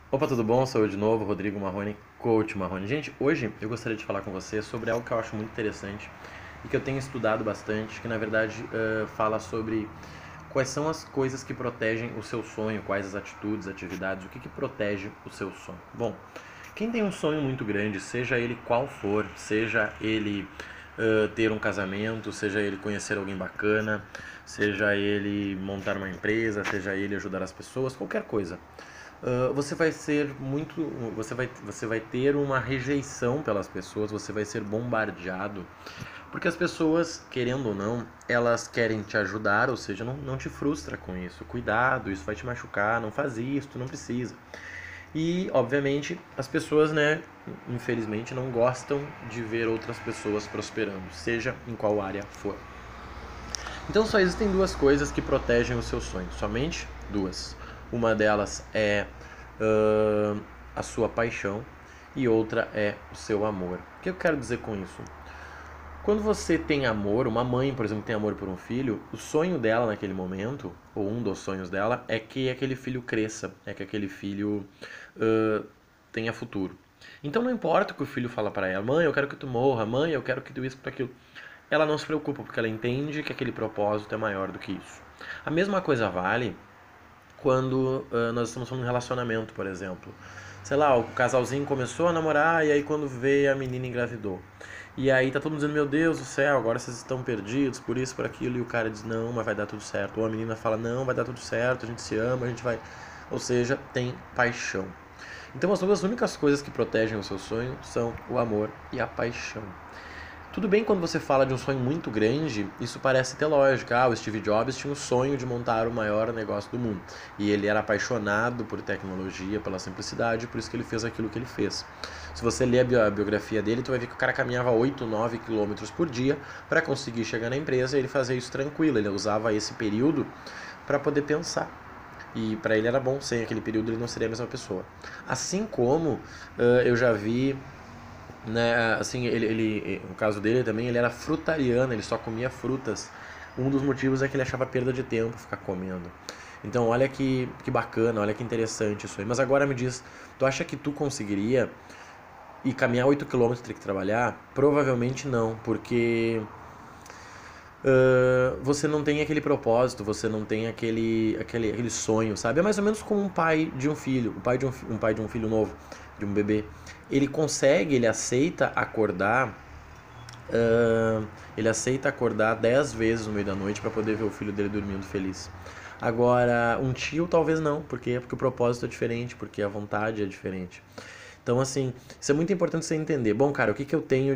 Opa, tudo bom? Sou eu de novo, Rodrigo Marrone, Coach Marrone. Gente, hoje eu gostaria de falar com você sobre algo que eu acho muito interessante e que eu tenho estudado bastante, que na verdade fala sobre quais são as coisas que protegem o seu sonho, quais as atitudes, atividades, o que protege o seu sonho. Bom, quem tem um sonho muito grande, seja ele qual for, seja ele ter um casamento, seja ele conhecer alguém bacana, seja ele montar uma empresa, seja ele ajudar as pessoas, qualquer coisa. Você vai ser muito, você vai ter uma rejeição pelas pessoas, você vai ser bombardeado, porque as pessoas, querendo ou não, elas querem te ajudar, ou seja, não te frustra com isso. Cuidado, isso vai te machucar, não faz isso, tu não precisa. E, obviamente, as pessoas, né, infelizmente, não gostam de ver outras pessoas prosperando, seja em qual área for. Então só existem duas coisas que protegem o seu sonho, somente duas. Uma delas é a sua paixão e outra é o seu amor. O que eu quero dizer com isso? Quando você tem amor, uma mãe, por exemplo, tem amor por um filho, o sonho dela naquele momento, ou um dos sonhos dela, é que aquele filho cresça, é que aquele filho tenha futuro. Então não importa o que o filho fala para ela, mãe, eu quero que tu morra, mãe, eu quero que tu isso, que tu aquilo. Ela não se preocupa, porque ela entende que aquele propósito é maior do que isso. A mesma coisa vale quando nós estamos falando de um relacionamento, por exemplo. Sei lá, o casalzinho começou a namorar e aí quando veio a menina engravidou. E aí tá todo mundo dizendo, meu Deus do céu, agora vocês estão perdidos, por isso, por aquilo. E o cara diz, não, mas vai dar tudo certo. Ou a menina fala, não, vai dar tudo certo, a gente se ama, a gente vai... Ou seja, tem paixão. Então as duas únicas coisas que protegem o seu sonho são o amor e a paixão. Tudo bem quando você fala de um sonho muito grande, isso parece ter lógica. Ah, o Steve Jobs tinha o sonho de montar o maior negócio do mundo. E ele era apaixonado por tecnologia, pela simplicidade, por isso que ele fez aquilo que ele fez. Se você ler a biografia dele, tu vai ver que o cara caminhava 8, 9 quilômetros por dia para conseguir chegar na empresa e ele fazia isso tranquilo. Ele usava esse período para poder pensar. E para ele era bom, sem aquele período ele não seria a mesma pessoa. Assim como eu já vi, né, assim, no caso dele também, ele era frutariano, ele só comia frutas. Um dos motivos é que ele achava perda de tempo ficar comendo. Então, olha que bacana, olha que interessante isso aí. Mas agora me diz, tu acha que tu conseguiria ir caminhar 8 quilômetros e ter que trabalhar? Provavelmente não, porque você não tem aquele propósito, você não tem aquele sonho, sabe? É mais ou menos como um pai de um filho, um pai de um filho novo, de um bebê. Ele consegue, ele aceita acordar 10 vezes no meio da noite para poder ver o filho dele dormindo feliz. Agora, um tio talvez não, porque o propósito é diferente, porque a vontade é diferente. Então, assim, isso é muito importante você entender. Bom, cara, o que eu tenho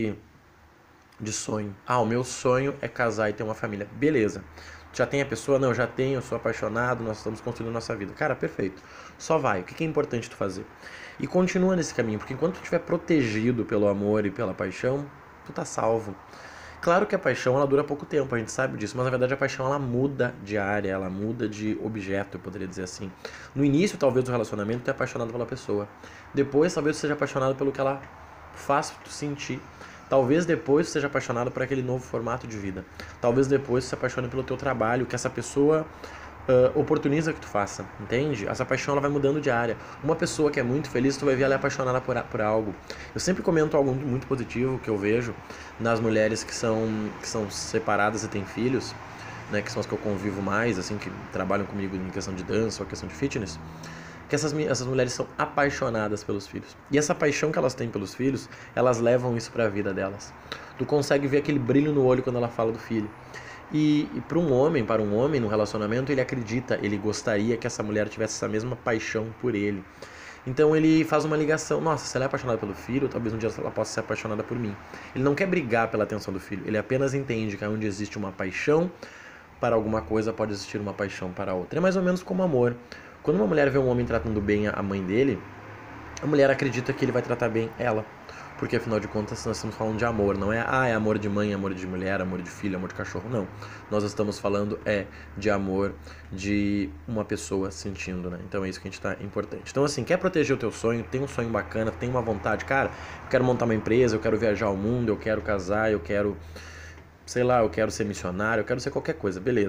de sonho? Ah, o meu sonho é casar e ter uma família. Beleza. Já tem a pessoa? Não, já tenho, eu sou apaixonado, nós estamos construindo nossa vida. Cara, perfeito. Só vai. O que é importante tu fazer? E continua nesse caminho, porque enquanto tu estiver protegido pelo amor e pela paixão, tu tá salvo. Claro que a paixão ela dura pouco tempo, a gente sabe disso, mas na verdade a paixão ela muda de área, ela muda de objeto, eu poderia dizer assim. No início, talvez, do relacionamento, tu é apaixonado pela pessoa. Depois, talvez, tu seja apaixonado pelo que ela faz tu sentir. Talvez depois tu seja apaixonado por aquele novo formato de vida. Talvez depois tu se apaixone pelo teu trabalho, que essa pessoa oportuniza que tu faça, entende? Essa paixão ela vai mudando de área. Uma pessoa que é muito feliz, tu vai ver ela é apaixonada por algo. Eu sempre comento algo muito positivo que eu vejo nas mulheres que são separadas e têm filhos, né, que são as que eu convivo mais, assim, que trabalham comigo em questão de dança ou questão de fitness, que essas mulheres são apaixonadas pelos filhos. E essa paixão que elas têm pelos filhos, elas levam isso para a vida delas. Tu consegue ver aquele brilho no olho quando ela fala do filho. E para um homem no relacionamento, ele acredita, ele gostaria que essa mulher tivesse essa mesma paixão por ele. Então ele faz uma ligação, nossa, se ela é apaixonada pelo filho, talvez um dia ela possa ser apaixonada por mim. Ele não quer brigar pela atenção do filho, ele apenas entende que onde existe uma paixão para alguma coisa, pode existir uma paixão para outra. É mais ou menos como amor. Quando uma mulher vê um homem tratando bem a mãe dele, a mulher acredita que ele vai tratar bem ela. Porque afinal de contas nós estamos falando de amor, não é é amor de mãe, amor de mulher, amor de filho, amor de cachorro, não. Nós estamos falando de amor de uma pessoa sentindo, né? Então é isso que a gente tá importante. Então assim, quer proteger o teu sonho, tem um sonho bacana, tem uma vontade, cara, eu quero montar uma empresa, eu quero viajar ao mundo, eu quero casar, eu quero, sei lá, eu quero ser missionário, eu quero ser qualquer coisa, beleza.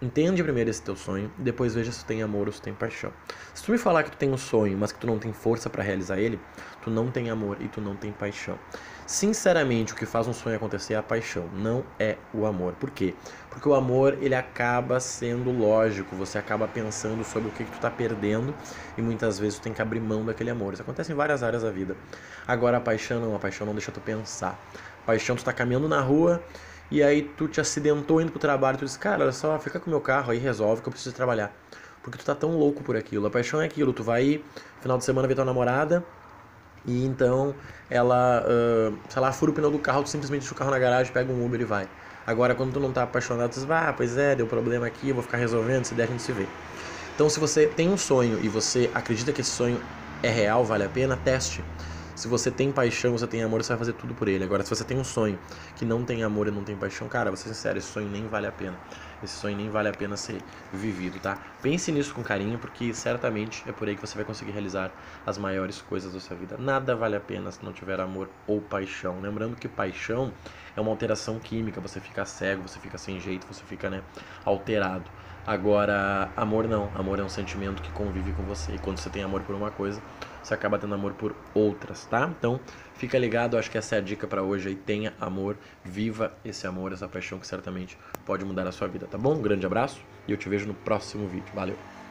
Entende primeiro esse teu sonho e depois veja se tu tem amor ou se tu tem paixão. Se tu me falar que tu tem um sonho, mas que tu não tem força pra realizar ele, tu não tem amor e tu não tem paixão. Sinceramente, o que faz um sonho acontecer é a paixão, não é o amor. Por quê? Porque o amor, ele acaba sendo lógico, você acaba pensando sobre o que tu tá perdendo e muitas vezes tu tem que abrir mão daquele amor. Isso acontece em várias áreas da vida. Agora a paixão não deixa tu pensar. Paixão, tu tá caminhando na rua e aí tu te acidentou indo pro trabalho, tu diz, cara, olha só, fica com o meu carro aí, resolve que eu preciso trabalhar. Porque tu tá tão louco por aquilo. A paixão é aquilo, tu vai final de semana ver tua namorada e então ela, sei lá, fura o pneu do carro, tu simplesmente deixa o carro na garagem, pega um Uber e vai. Agora, quando tu não tá apaixonado, tu diz, pois é, deu problema aqui, eu vou ficar resolvendo, se der a gente se vê. Então, se você tem um sonho e você acredita que esse sonho é real, vale a pena, teste. Se você tem paixão, você tem amor, você vai fazer tudo por ele. Agora, se você tem um sonho que não tem amor e não tem paixão, cara, vou ser sincero, esse sonho nem vale a pena. Esse sonho nem vale a pena ser vivido, tá? Pense nisso com carinho, porque certamente é por aí que você vai conseguir realizar as maiores coisas da sua vida. Nada vale a pena se não tiver amor ou paixão. Lembrando que paixão é uma alteração química, você fica cego, você fica sem jeito, você fica, né, alterado. Agora, amor não. Amor é um sentimento que convive com você. E quando você tem amor por uma coisa, você acaba tendo amor por outras, tá? Então, fica ligado, acho que essa é a dica pra hoje aí. Tenha amor, viva esse amor, essa paixão que certamente pode mudar a sua vida, tá bom? Um grande abraço e eu te vejo no próximo vídeo. Valeu!